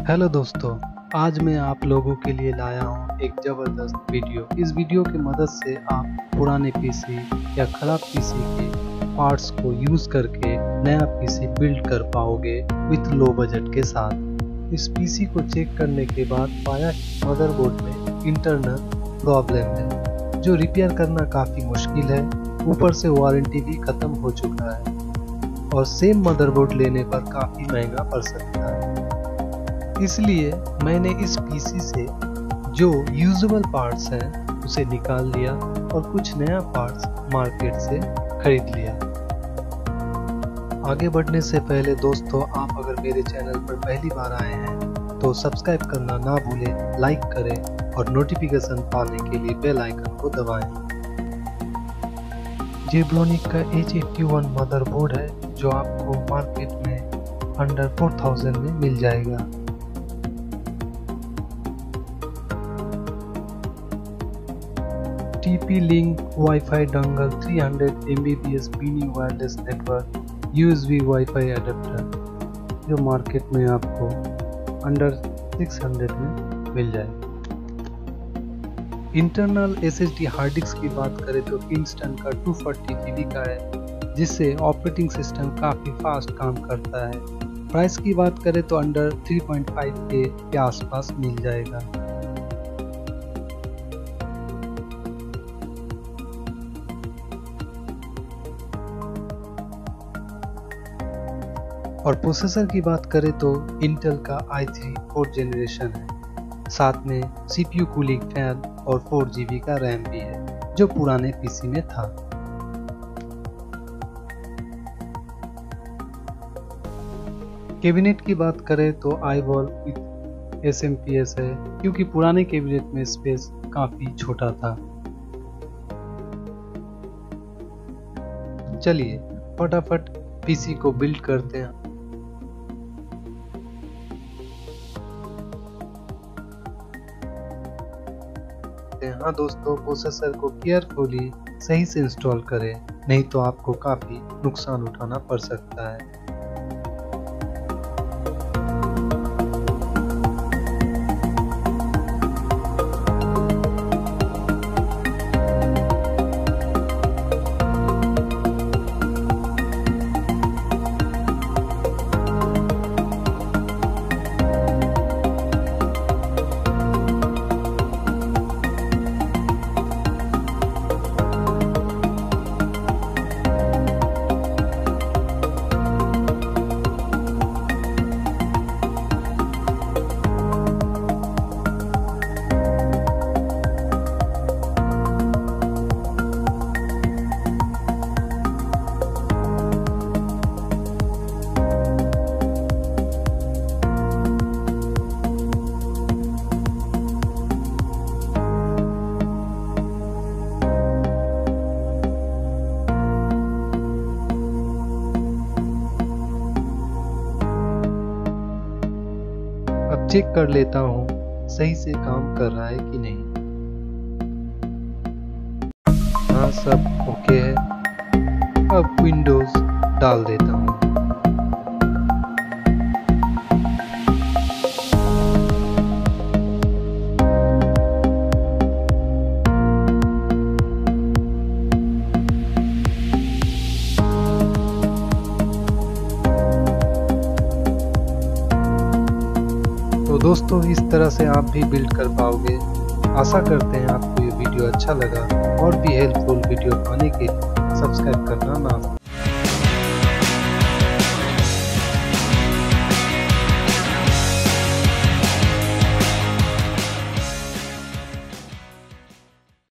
Hello दोस्तों, आज मैं आप लोगों के लिए लाया हूँ एक ज़बरदस्त वीडियो। इस वीडियो की मदद से आप पुराने पीसी या ख़राब पीसी के पार्ट्स को यूज़ करके नया पीसी बिल्ड कर पाओगे विथ लो बजट के साथ। इस पीसी को चेक करने के बाद पाया कि मदरबोर्ड में इंटरनल प्रॉब्लम है जो रिपेयर करना काफ़ी मुश्किल है। ऊपर से वारंटी भी ख़त्म हो चुका है और सेम मदरबोर्ड लेने पर काफ़ी महंगा पड़ सकता है। इसलिए मैंने इस पीसी से जो यूजुअल पार्ट्स हैं उसे निकाल लिया और कुछ नया पार्ट्स मार्केट से खरीद लिया। आगे बढ़ने से पहले दोस्तों, आप अगर मेरे चैनल पर पहली बार आए हैं तो सब्सक्राइब करना ना भूलें, लाइक करें और नोटिफिकेशन पाने के लिए बेल आइकन को दबाएं। जेब्रोनिक का H81 मदरबोर्ड है जो आपको मार्केट में अंडर 4000 में मिल जाएगा। TP-Link wifi dongle 300 Mbps mini wireless network USB wifi adapter जो मार्केट में आपको अंडर 600 में मिल जाएगा। इंटरनल SSD हार्ड डिस्क की बात करें तो किंगस्टन का 240 GB का है जिससे ऑपरेटिंग सिस्टम काफ़ी फास्ट काम करता है। प्राइस की बात करें तो अंडर 3.5K के आसपास मिल जाएगा। और प्रोसेसर की बात करें तो इंटेल का i3 4th जनरेशन है, साथ में CPU कूलिंग फैन और 4 GB का रैम भी है जो पुराने पीसी में था। कैबिनेट की बात करें तो iWall विद SMPS है क्योंकि पुराने कैबिनेट में स्पेस काफी छोटा था। चलिए फटाफट पीसी को बिल्ड करते हैं। हाँ दोस्तों, प्रोसेसर को केयरफुली सही से इंस्टॉल करें, नहीं तो आपको काफी नुकसान उठाना पड़ सकता है। अब चेक कर लेता हूँ सही से काम कर रहा है कि नहीं। हाँ, सब ओके है। अब विंडोज डाल देता हूँ। तो दोस्तों, इस तरह से आप भी बिल्ड कर पाओगे। आशा करते हैं आपको ये वीडियो अच्छा लगा और भी हेल्पफुल वीडियो पाने के लिए सब्सक्राइब करना ना भूलें।